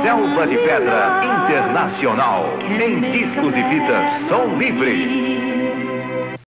Selva de Pedra Internacional. Em discos e fitas, som livre.